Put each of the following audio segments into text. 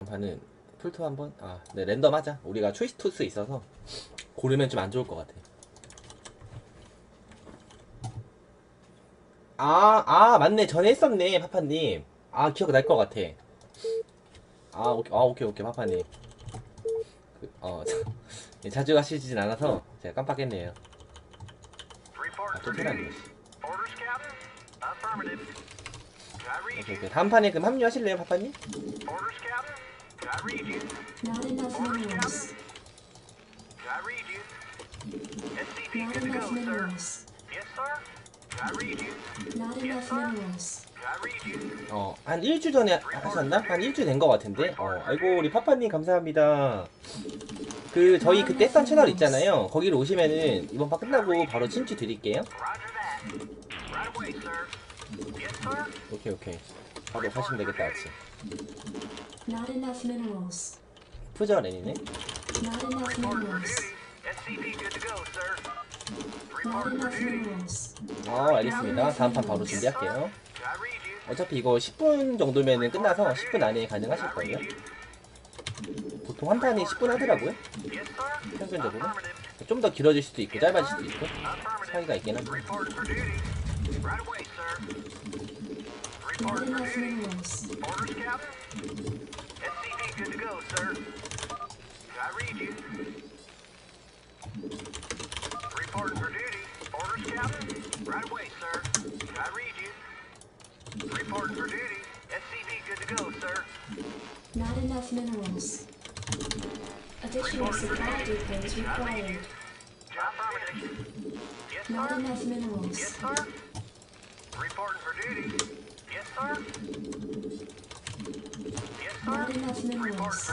반은 풀토 한번. 아, 네, 랜덤 하자. 우리가 초이스 투스 있어서 고르면 좀 안 좋을 것 같아. 맞네. 전에 했었네, 파파님. 아, 기억날 것 같아. 오케이, 파파님. 자주 가시진 않아서 제가 깜빡했네요. 또 테라네. 오케이. 다음 판에 그럼 합류하실래요, 파파님? Not enough minerals. Not enough minerals. Not enough minerals. 한 일주 전에 하셨나? 한 일주 된 것 같은데? 아이고, 우리 파파님 감사합니다. 저희 그때 했던 채널 있잖아요. 거기로 오시면은 이번 판 끝나고 바로 친추 드릴게요. 오케이. 바로 가시면 되겠다, 같이. Not enough minerals. 푸저 랜이네. Not enough minerals. Not enough minerals. 알겠습니다. 다음 판 바로 준비할게요. 어차피 이거 10분 정도면은 끝나서 10분 안에 가능하실걸요? 보통 한 판이 10분 하더라고요. 평균적으로. 좀 더 길어질 수도 있고 짧아질 수도 있고 차이가 있긴 한데. Not enough minerals. Not enough minerals. Additional supply depots required. Not enough minerals. Not enough minerals.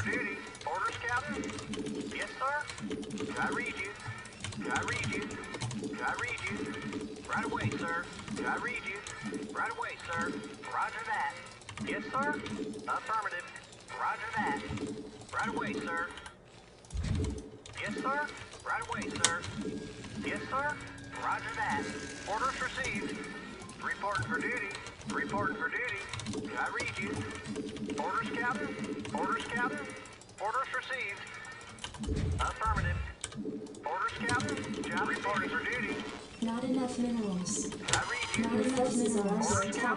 Not enough minerals. Not enough minerals. Top.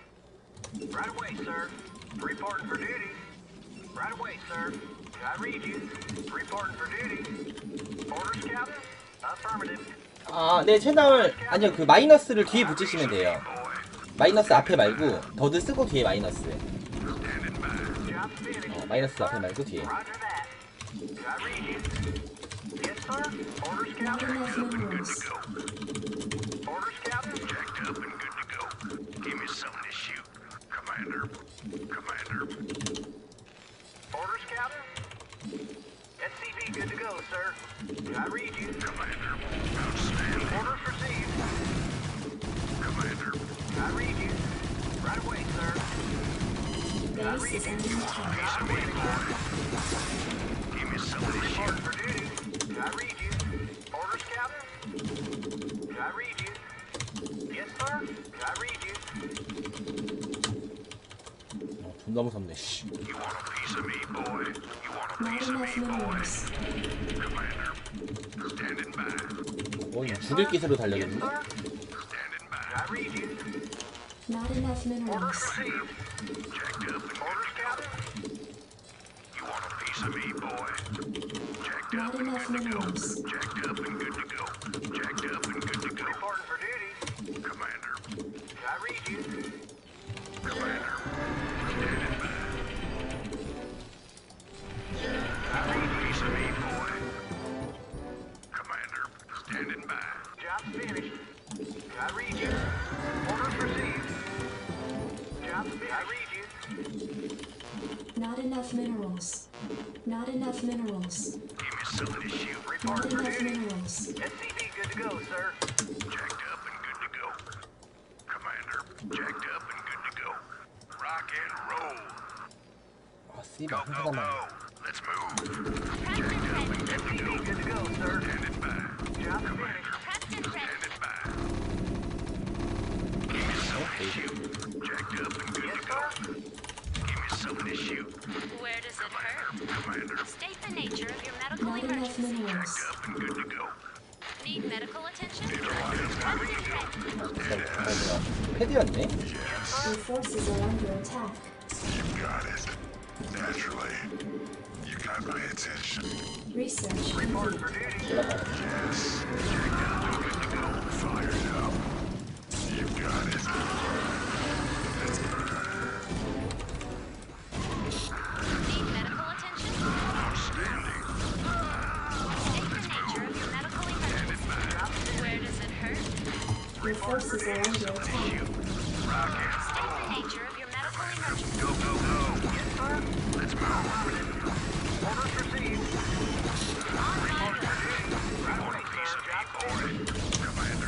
네, 채널 아니요, 그 마이너스를 뒤에 붙이시면 돼요. 마이너스 앞에 말고 더드 쓰고 뒤에 마이너스. 마이너스 앞에 말고 뒤에. Not enough minerals. Base is under attack. 존나 무섭네, 씨. Not enough minerals. 이거 죽일 기세로 달려겠는데? Not enough minerals. Not enough minerals. Not enough minerals. Not enough minerals. Not enough minerals. 씨발, 한 사람만. Where does it hurt? State the nature of your medical Not enough emergency. minerals. Need medical attention? 패드였네? Your forces are under attack. You got it. Naturally. You got my attention. Research complete. Yes. Fired up. You got it. Need medical attention? Outstanding. State the nature of your medical emergency. Where does it hurt? Your forces are under attack. State the nature of your medical emergency. Go, go, go. Yes, sir. Let's move. Orders received. On my way. You want a piece of me, boy? Commander.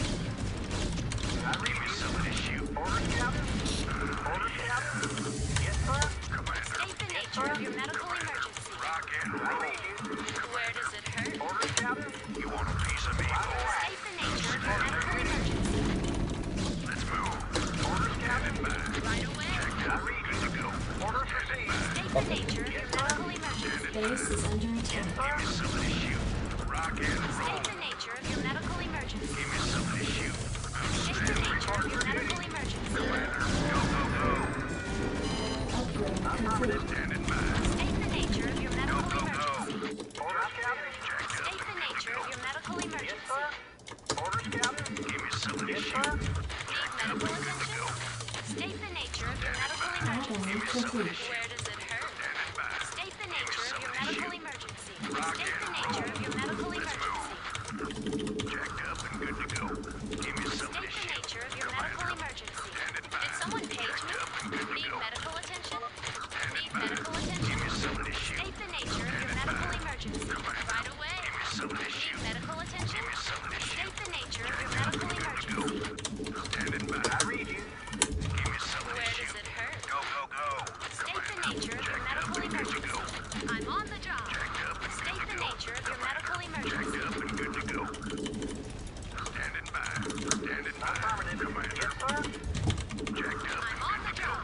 Give me some issue. Orders, Captain. Orders, Captain. Yes, sir. Commander. State the nature of your medical emergency. Rock and roll. Where does it hurt? Orders, Captain. You want a piece of me, boy? State the nature of your medical emergency. Let's move. Orders, Captain. Standing by. Right away. I read good to go. Orders received. State the nature of your medical emergency. Base is under attack. Give me some issue. Rock and roll. State the nature of your medical emergency. Give me some issue. State the nature of your medical emergency. Commander. Go, go, go. Upgrade complete. Standing by. State the nature of your medical emergency. Orders, Captain. State the nature of your medical Yes, emergency. sir. Orders, Captain. Give me some Yes, issue. sir. Need medical attention? State the nature of your medical emergency. Add-on complete. Where does it hurt? State the nature of your medical emergency. State the nature of your medical emergency. Jacked up and good to go. Give me some State the issue. nature of your medical emergency. Did someone page me? Need medical attention? Need medical attention? State the nature of your medical emergency. Right away. Some Need issue. medical attention? State the nature of your medical emergency. Standing by. I read you. Give me some Where issue. does it hurt? Go, go, go. State the nature of your medical emergency. I'm on the job. State the nature of your medical emergency. Up and good to go. Standing by. Standing by. Commander. Yes, sir. Jacked up. I'm on the job.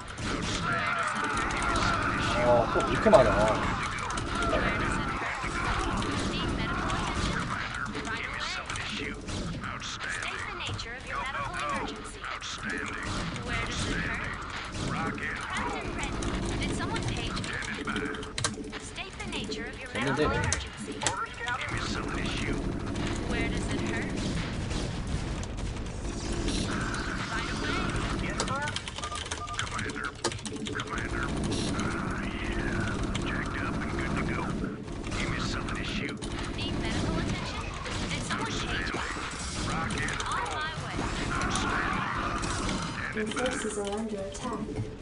또 이렇게 많아. Where does it hurt? Need medical attention? Right away. Issue. Outstanding. State the nature of your medical emergency. Outstanding. Where does it hurt? Rock and Captain Red, did someone page me? State the nature of your medical 됐는데. emergency. Orders, Captain. give me some issue. Where does it hurt? Right away. Yes, sir. Commander. Commander. Yeah. Jacked up and good to go. Give me some issue. Need medical attention? Did someone page me? Rock and On my way. Your forces are under attack.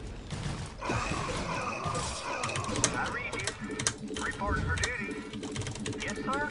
I read you. Reporting for duty. Yes, sir.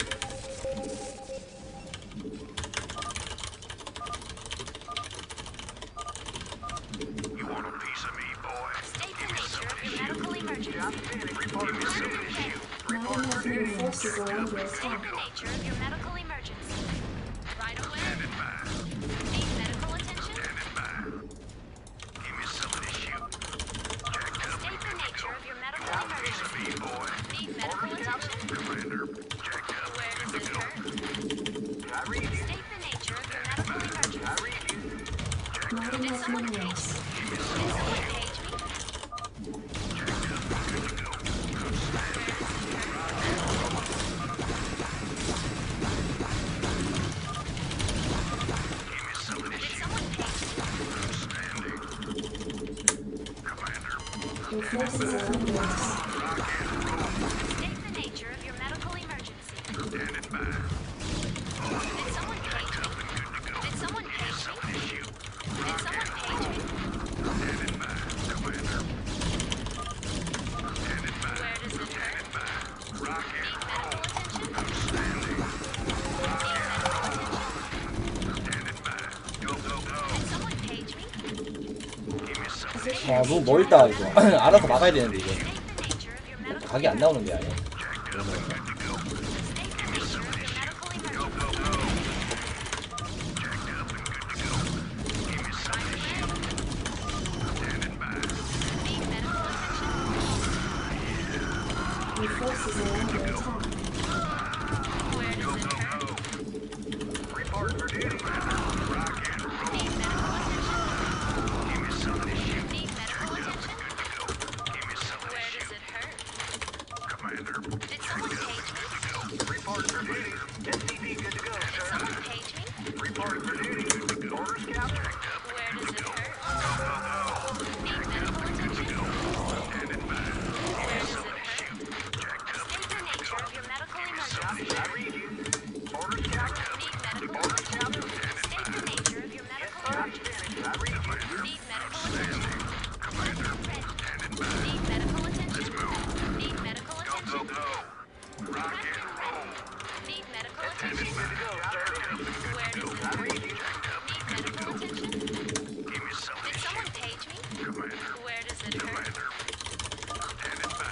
you want a piece of me, boy? State the nature of your medical emergency. Job finished. Reporting for duty. Not enough your forces are under State attack. the nature of your medical emergency. Right away. Need medical attention? Standing by. Give me some issue. Jacked up. State the nature of your medical emergency. Me, boy. Need medical attention? Commander. Jacked up. Where does it hurt? I read you. State the nature of your medical emergency. I read you. Not Did enough someone page minerals. me? Did someone page me? Did someone page me? Your forces are under attack. State the nature of your medical emergency. Did someone page me? Did someone page me? Did someone page me? Where does it hurt? Need medical attention? Need medical attention? Did someone page me? Position 아 너무 멀다 이거. 알아서 막아야 되는데 이게. State the nature of your medical 각이 안 나오는데 아예. State the nature of your medical emergency. Need medical attention? Your forces are under attack. Where does it hurt? Report for duty. Need medical attention? Give me some of this shit. Need medical attention? Give me some of this Where shit. does it hurt? Commander, Did someone page me? Report for duty. SCP good to go, Did sir. someone page me? Report for duty. Orders, Captain. Where does it hurt? Need medical attention? Where does it hurt? State the nature of your medical emergency. I read you. Orders, Captain. Need medical attention? State the nature of your medical emergency. I read you. Need medical attention? Need medical attention? Need medical attention? Need medical attention? Good to go, sir. Where does it I hurt? read you. Need medical attention? Give me some of Did this someone shit. page me? Commander, Where does it hurt? Commander. Standing by.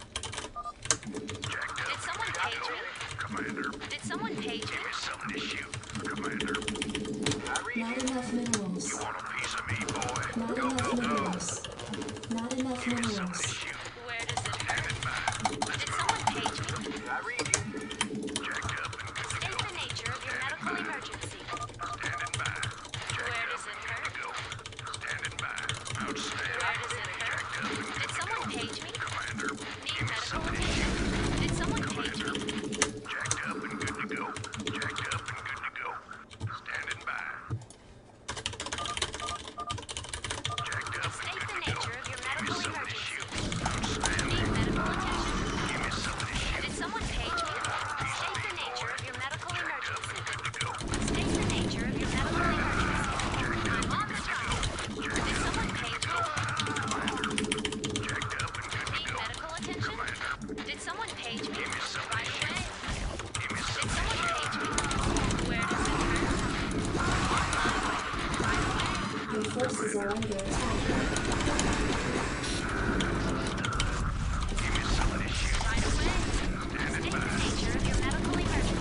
Jacked Did up. someone page me? Commander, Did someone page me? give me some of this shit. Commander, I read Not you. enough minerals. want a piece of me, boy? Not enough minerals. Not enough Some of minerals. this shit. Where does it hurt? Standing by. Did someone page me? I read you. Jacked up and good to State go. the nature of your medical emergency. Standing by. Where does it hurt? Go. Standing by. Outstanding. Where does it hurt? Did someone page me? Commander, Need medical attention? Did someone page me? jacked up and good to go. Jacked up and good to go. Standing by. Jacked up and State good the to go. nature of your medical Some of this emergency. shit. Outstanding. Need medical attention? Give me some of this shit. Did someone page me? State the nature of your medical emergency. Good to go. State the nature of your medical emergency. I'm on the job. Did someone page me? Jacked up and good to Need go. medical attention? Did someone page me? Give me some of Right this away. shit. Give me Did some of someone this shit. page me? Where does it hurt? Right away. Your forces are under attack. Give me some of this shit. Right away. State the nature of your medical emergency.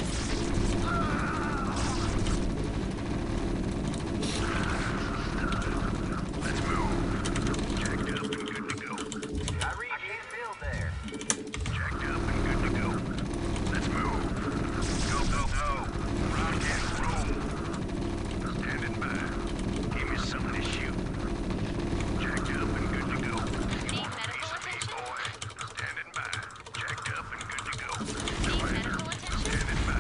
Let's move. Jacked up and good to go. I read you. I can't build there. Jacked up and good to go. Let's move. Go, go, go. Rock and roll. Standing by. Give me some of this shit. Jacked up and good to go. Need medical Piece of me, attention? boy. Standing by. Jacked up and good to go. Need medical attention? Standing by.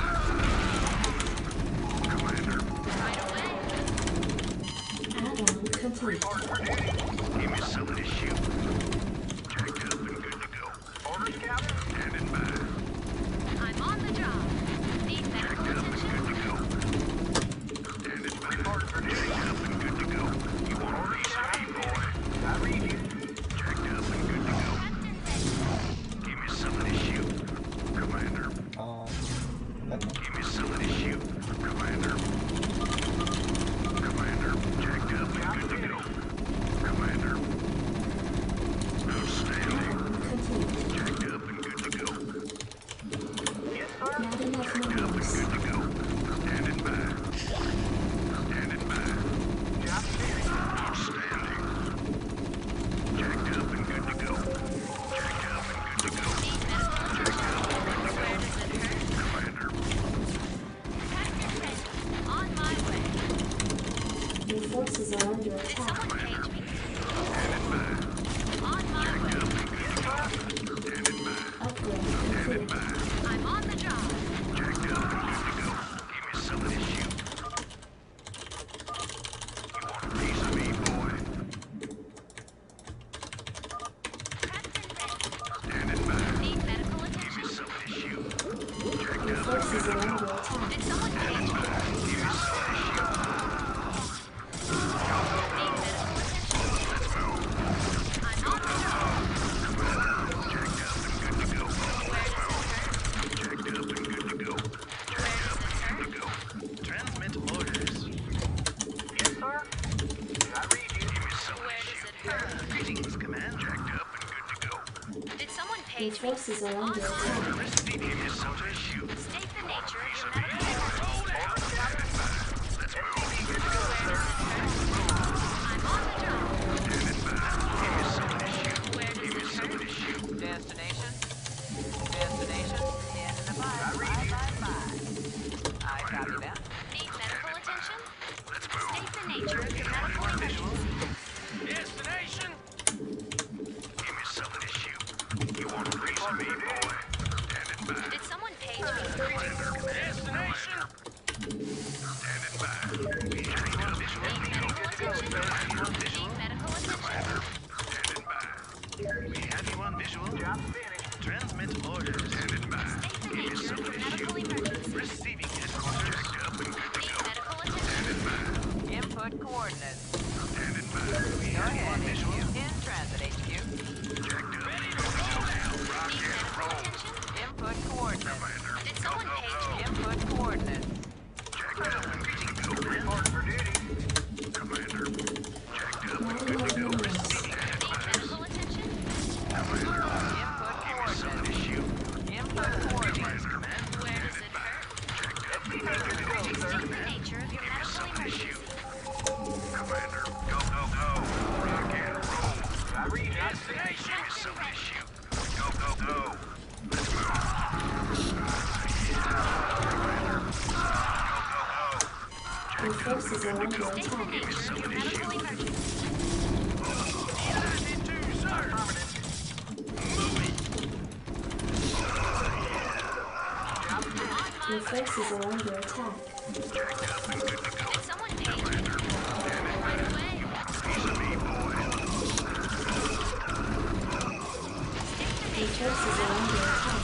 Commander, Right away. Add-on complete. give me some of this shit. Jacked up and good to go. Orders, Captain. Standing by. I'm on the job. Need medical Jacked up and attention? good to go. Standing by. Report for duty. Jacked up and good to go. You want a piece of me, boy? I read you. Jacked up and good to go. Captain ready. Give me some of this shit. Commander, 아, 맞나? give me some of this shit. Commander. Commander, jacked up and good to go. Commander. Outstanding. Add-on complete. Jacked up and good to go. Yes, sir. Not enough Jacked up and minerals. good to go. Standing by. Standing by. Captain. Outstanding. Jacked up and good to go. Jacked up and good to go. Need medical attention? Where does it hurt? Commander, Captain ready. On my way. Your forces are under Did attack. someone page me? standing by. On my way. Standing by. Upgrade complete. I'm on the job. Jacked up and good to go. Give me some of this shit. You want a piece of me, boy? Captain ready. Standing by. Need medical Give me attention? some of this shit. Jacked Your up. forces are under attack. Did someone page me? Give me some of this shit. Need medical attention? I'm on the job. Jacked up and good to go. Where does it hurt? Jacked up and good to go. Where does it hurt? Go. Transmit orders. Yes, sir. I read you. Give me some of Where this does shit. it hurt? Greetings, Command. Jacked up and good to go. Did someone Your page me? forces are On under my attack. way. Give me some of this shit. State the nature of your medical emergency. Let's move. Where does it hurt? I'm on the job. Standing by. Give me some of this shit. Where does Give me it some of hurt? this shit. Destination? Did someone page me? Destination. Standing by. We have you on visual. Need medical attention? Need medical attention? Standing by. We have you on visual. Job finished. Transmit orders. Standing by. State the nature of your medical emergency. Receiving headquarters. Need medical attention? Input coordinates. Standing by. We Go have you on ahead, visual. HQ. In transit, HQ. Ready to go now. Rock Need and medical roll. attention? Input coordinates. Did someone page me? Input coordinates. Checked up and good to go. Report for duty. Commander. Checked up and Not good to enough go. minerals. Need medical attention? Input Some coordinates. issue. Input coordinates. Where does it hurt? State the nature of your medical emergency. Commander. Go, go, go. Rock and roll. I read you. Destination. Some issue. Go, go, go. Let's move. Your forces are under State the attack. nature of your medical emergency. Your forces are under attack. Did someone page me? Right away. Your forces are under attack.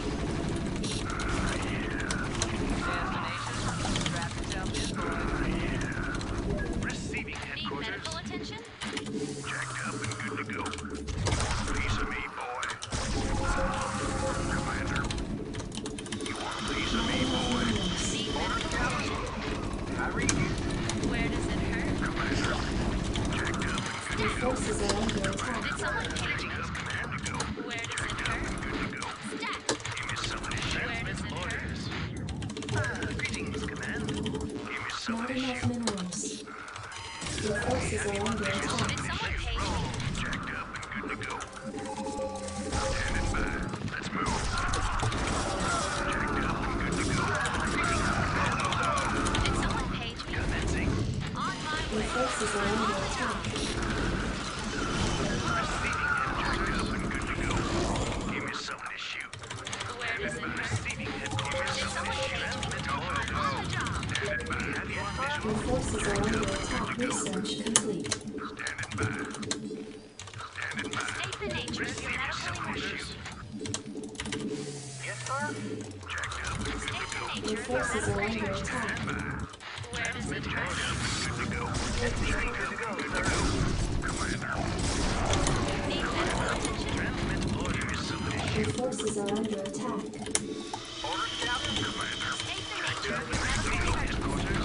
Destination. Strap yourself in, boys. Receiving Need headquarters. medical attention? Checked up and good to go. Piece of me, boy. Commander. You want a piece of me, boy? Need medical attention? I read you. Where does it hurt? Commander. Checked up and Your forces are under attack. Did someone page me? command to go. Where does it hurt? Good to go. Stat. Give me some of this shit. Where does it hurt? Greetings, command. Give me some Not of this enough shit. minerals. Your forces are under attack. Did someone page me? Checked up and good to go. Standing by. Let's move. Checked up and good to go. Did someone page me? Commencing. On my Your way. forces are under attack. Receiving headquarters. Up and good to go. Give me some of this shoot. Where does it hurt? Receiving headquarters. Did someone page me? On the job. Standing by. Have you on visual? Your forces are under attack. Research complete. Standing by. Standing by. State the nature of your medical emergency. Yes, sir. Checked up and good State to go. the Your nature of your forces medical are under emergency. attack. Where does it hurt? Good to go. Good to go, sir. Commander. Need medical attention? Transmit order. Give me some of this Your forces are under attack. Orders, Captain. State the nature of your medical emergency.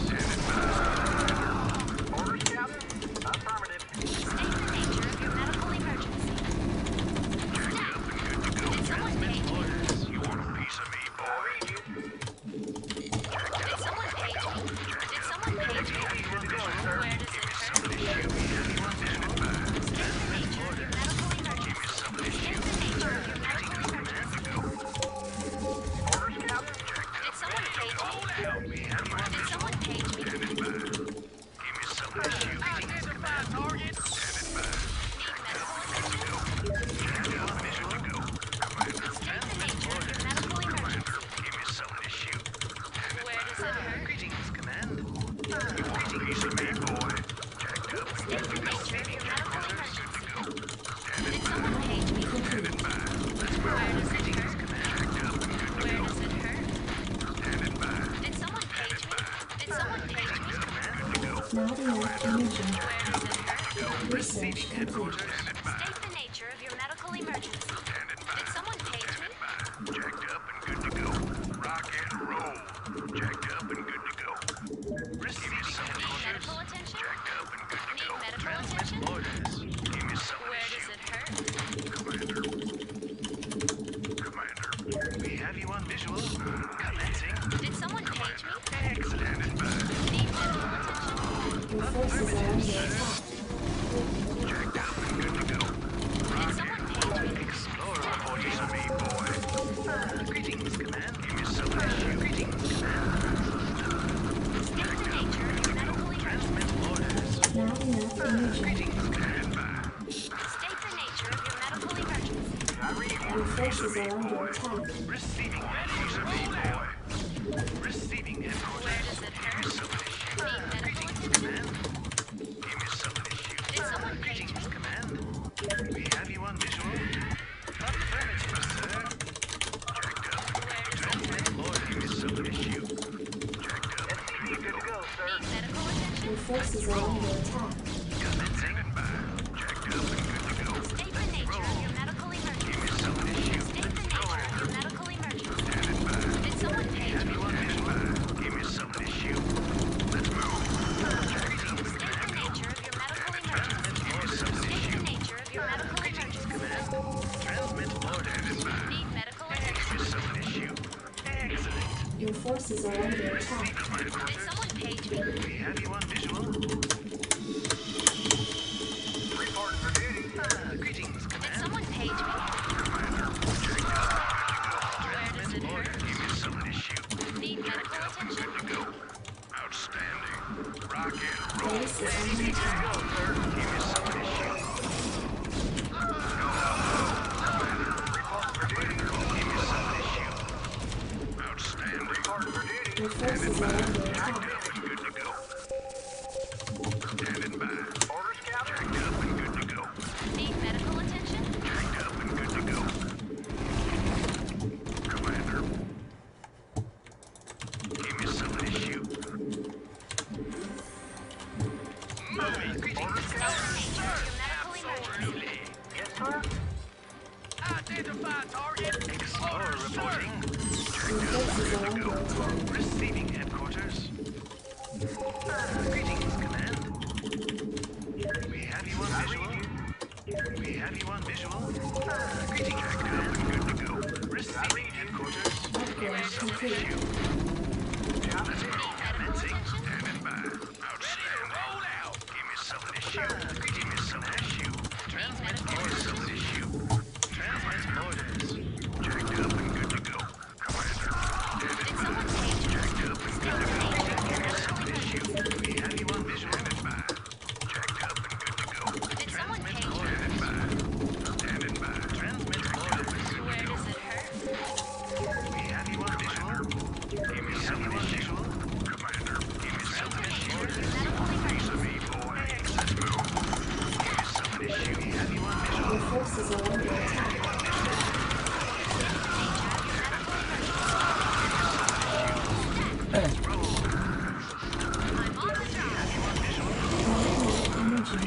Orders, Captain. Affirmative. State the nature of your medical emergency. Stat. Did someone page me? You want a piece of me, I boy? read you. Did someone page me? Did someone page me? Good to go, sir. Where does it hurt? State the nature of your medical emergency. State the nature of your medical emergency. Orders, Captain. Did someone page me? Did someone page me? Give me some of this shoot. Identify target. Need medical attention? State the nature of your medical emergency. Give me some of this shoot. Where does it hurt? Greetings, command. You want a piece of me, boy? Checked up and State the nature of your medical emergency. Did by. someone page me? Complete. Where does it hurt? Where does it hurt? Standing by. Did someone page me? Did someone page me? Not enough imaging. Where does it hurt? Research complete. State the nature of your medical emergency. Did someone page me? Checked up and good to go. Rock and roll. Checked up and good to go. Receiving Need medical attention? checked up and good to Need go. medical attention? Orders. Give me some of Where this does shoot. it hurt? Commander. Commander. We have you on visual. Commencing. Did someone page me? Standing by. Need medical attention? Your forces are under attack. Checked up and good to forces are under attack. Receiving Receiving headquarters. Where does it hurt? Need medical attention? Give me something to shoot. Did someone page Greetings, me? Command. We have you on visual. Affirmative, sir. Jacked up. Where does it hurt? Lord, give me something to shoot. Jacked up. SCV good to go, sir. Need medical attention? Your forces are under attack. Commencing. Jacked up and good to go. State the nature of your medical emergency. Give me something to shoot. State the nature of your medical emergency. Did someone page me? You on visual. Give me something to shoot. Let's move. State the nature of your medical emergency. State the nature of your medical emergency. Transmit orders. Need medical attention? Give me something to shoot. Excellent. Your forces are under attack. Did someone page me? We have you on visual. Reporting for duty. Greetings, Did Command. someone page me? Where does it hurt? Give me something to shoot. Need medical attention? Outstanding. Rock and roll. Base is under attack. Give me something to shoot. Give me something to shoot. Outstanding. Reporting for duty. Your forces are under attack. Good to go. Standing by. Orders, Captain. Jacked up and good to go. Need medical attention? Jacked up and good to go. Commander. Give me something to shoot. Moving. Greetings. State the nature of your medical emergency. Yes, sir. Identify target. Explorer reporting. Your forces are under attack. Receiving headquarters. Greetings, Command. We have you on visual. We have you on visual. Greetings, Command. Good to go. Receiving headquarters. Upgrade complete. Need medical attention? Standing by. Outstanding. Roll out. Give me something to shoot. Give me something to shoot. Need medical Give me attention? something to shoot. Transmit orders. Jacked up and good to go. Commander. Did someone page me? Jacked up and State good the to go. nature of your medical Something to emergency. shoot. We have you on visual. Standing by. Jacked up and good to go. Did someone page me? Standing by. Standing by. Transmit orders. Where does it hurt? We have you on visual. Give me something to shoot. Commander. Give me something to shoot. Medical emergency. Me, boy. Let's move. Give me something to shoot. We have you on visual. Your forces are under attack. I'm on the job. Energy.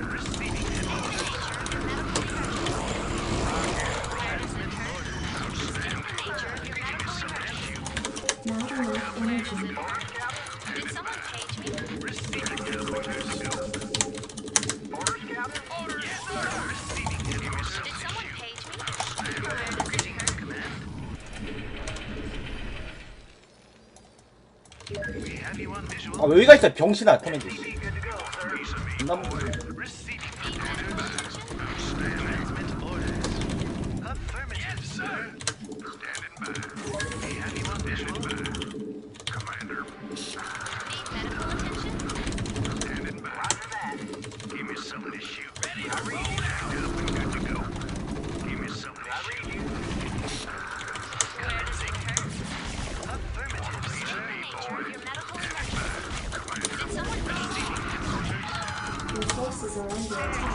Where does it hurt? State the nature of your medical emergency. Not enough energy. Did someone page me? Receiving headquarters. Orders, Captain. Orders. Yes, sir. Receiving headquarters. Did someone page me? Where does it hurt? We have you on visual. 아 여기가 있어 병신아 커맨드. SCV good to go, sir. 존나 뭐- Receiving Need medical attention? transmit orders. Affirmative, sir. Standing by. We have you on visual. Commander. Need medical attention? Standing by. Roger that. Give me something to shoot. Ready to roll out. Up and good to go. Give me something to shoot. Where does it hurt? Affirmative, State sir. the nature of your medical emergency. Did someone page me? Your forces are under attack.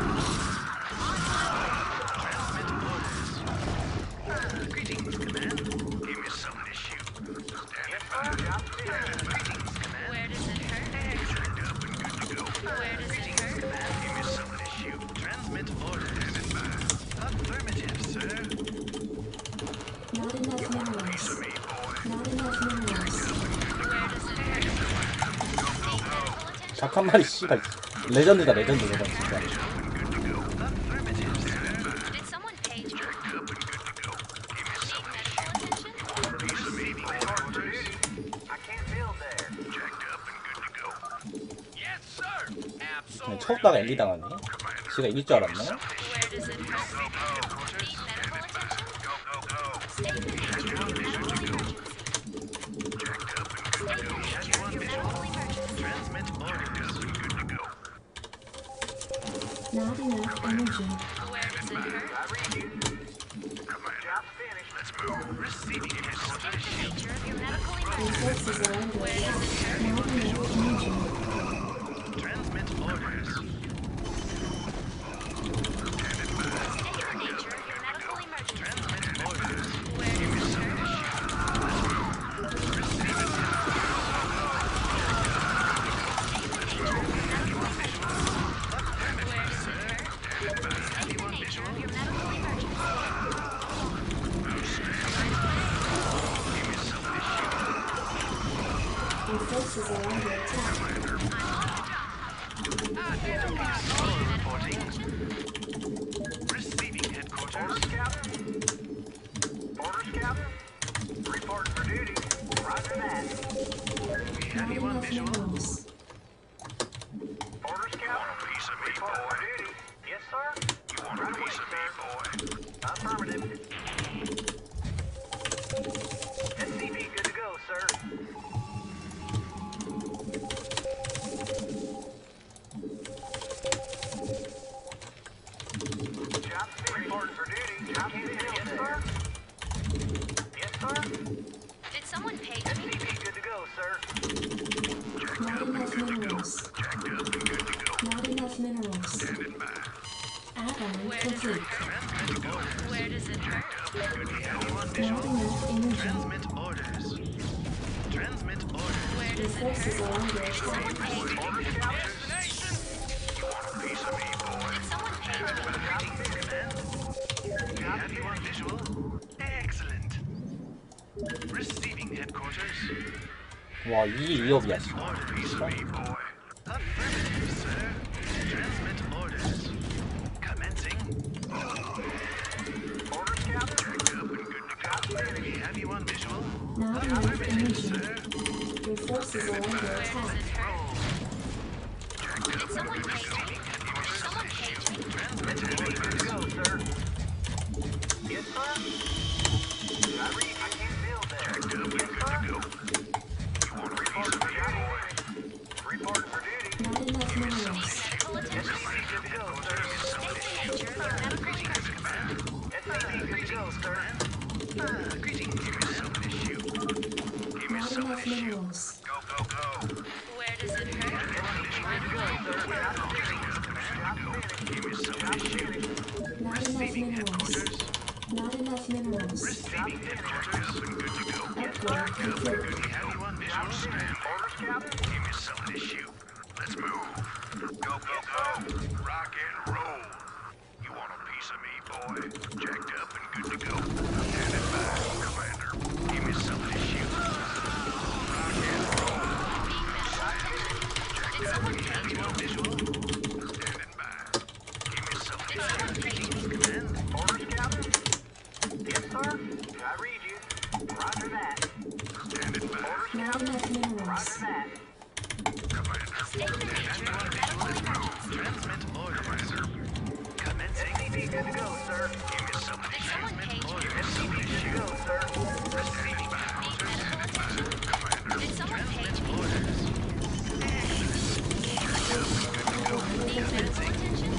Greetings, Command. Give me something to shoot. Standing by. Greetings, Command. Where does it hurt? Jacked up and good to go. Where does it hurt? Give me something to shoot. Transmit orders. Standing by. Affirmative, sir. Not enough minerals. Me, boy. Not enough minerals. Where does it hurt? Need medical attention? 닭 한 마리 씨발 레전드다 레전드 저거 진짜. Affirmative, sir. Did someone page me? Up and good to go. Give me Need something to medical attention? Receiving Reporting for headquarters. duty. I can't build there. Jacked up and good to go. Yes, sir. 그냥 쳐다가 엘리 당하네. 지가 이길 줄 알았나? Where does it hurt? Need medical attention? Go, go, go. State the nature of your medical emergency. Jacked up and good State the nature of your medical emergency. transmit orders. Good to go. Not enough energy. Where does it hurt? I read you. Command. Job's finished. Let's move. Receiving headquarters. State the nature of your medical Your emergency. forces are under Where attack. does it hurt? Now imagine. Transmit orders. State the nature of your medical emergency. Transmit orders. Where does it hurt? Your forces are under attack. Receiving headquarters. Orders, Captain. Orders, Captain. Reporting for duty. Roger that. We have Not you on enough visual. minerals. Orders, Captain. Piece of me, Reporting boy. for duty. Yes, sir. You want a Right away, piece of me, boy? Affirmative. SCV good to go, sir. Job's finished. Reporting for duty. Job's finished. Yes, sir. Yes, sir. Did someone page me? SCV good to go, sir. Not enough minerals. Not enough minerals. Add-on Where does it complete. hurt? Where does it hurt? Not enough energy. Transmit orders. Transmit orders. Where Your does it forces hurt? are under Did attack. someone page me? Orders, Captain. Piece of me, boy. Did someone page me? Have you on visual? Excellent. Receiving headquarters. 와 이게 2업이야. Order, piece of me, boy. Affirmative, sir. Transmit orders. Commencing. Orders, Captain. Job's finished. We have you on visual. Not enough energy. Sir. Your forces are under Where does attack. it hurt? Did someone page me? Did someone page me? SCV good to go, sir. Yes, sir. I read. I can't build there. Yes, sir. Reporting for duty. Reporting for duty. Not enough minerals. Medical attention. SCV good to go, sir. State the nature of your medical emergency. SCV good to go, sir. Greetings. Give me some of this shoe. Give me Not some of enough this shoe. minerals. Go, go, go. Where does it hurt? Give me some of this shoe. Not enough minerals. Not enough minerals. Receiving headquarters. Good to go. Upgrade complete. We have you on visual. Stand. Orders, Captain. Give me some of this shoe. Let's move. Go, go, go. Rock and roll. You want a piece of me, boy? Jacked up and good to go. Standing by, Commander. Give me some of this shoe. Rock and roll. Did someone page Have me? you on visual? Standing by. Give me some of Did this someone page me? command. Orders, Captain. Yes, sir. I read you. Roger that. Standing by. Orders, Not Captain. enough minerals. Roger that. Commander. State the nature of your medical emergency. Transmit orders. Commencing. SCV good to go, sir. Give me some of Did this someone page me? SCV good to go, sir. Receiving Need medical attention? Commander. Did someone page me? Orders. Need medical attention?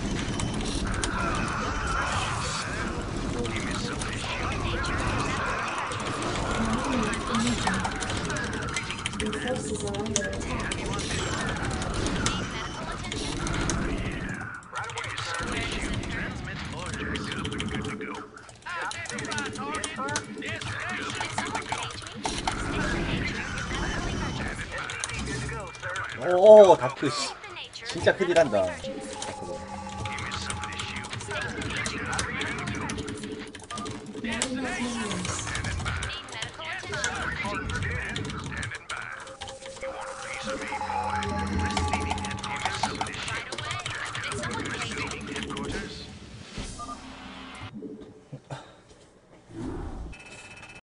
Give me some of this shoe. Nature of your medical emergency. Not enough energy. Your forces are under attack. Need medical attention? Right away, sir. Where does it hurt? Transmit orders. Good to go. Yes, sir. Did someone page me? State the nature of your medical emergency. SCV good to go, sir. 오 다크 씨. State the nature of 진짜 your 큰일 medical 한다. emergency. 다크도. Give me some of this shoe. State the nature of your medical emergency. Not enough minerals. Need medical attention? Standing by. You want a piece of me, boy? Receiving